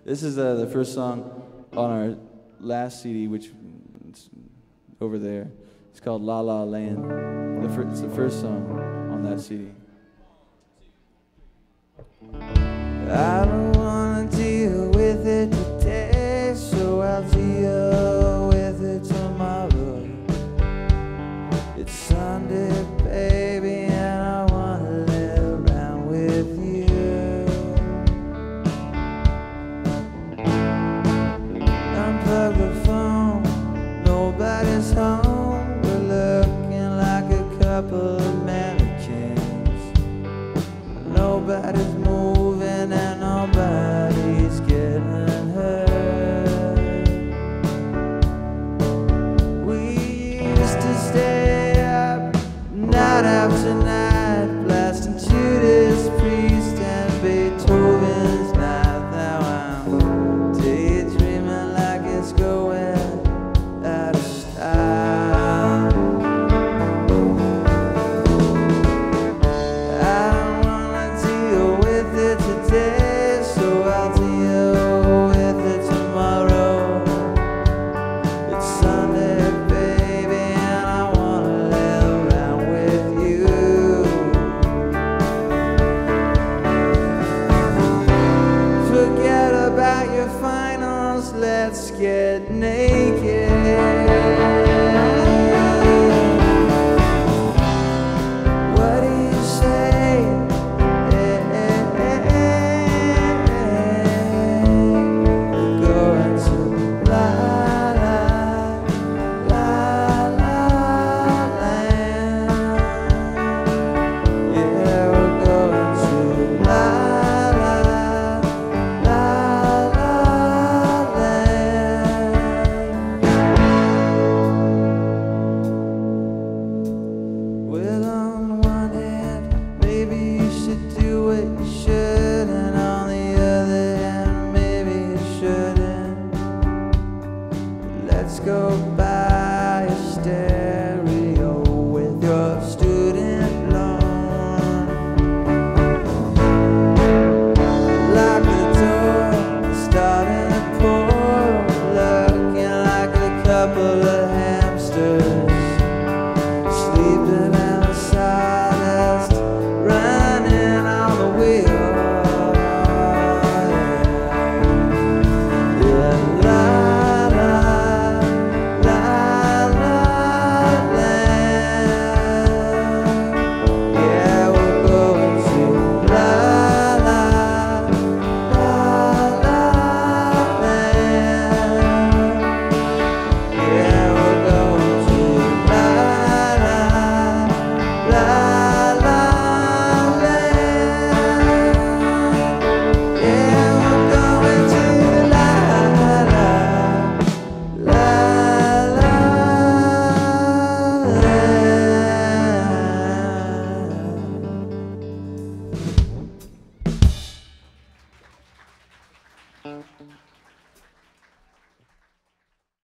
This is the first song on our last CD, which is over there. It's called La La Land. It's the first song on that CD. I don't wanna deal with it today, so I'll deal with it tomorrow. It's Sunday, baby, and I wanna live around with you. Unplug the phone, nobody's home. We're looking like a couple of mannequins. Nobody's moving and nobody's getting hurt. We used to stay up night after night, blasting Judas Priest and Beethoven's Ninth. Now I'm daydreaming like it's going out of style. I don't wanna deal with it today, so I'll deal with it tomorrow. It's Sunday, baby, and I wanna live around with you. Forget about your finals, let's get naked.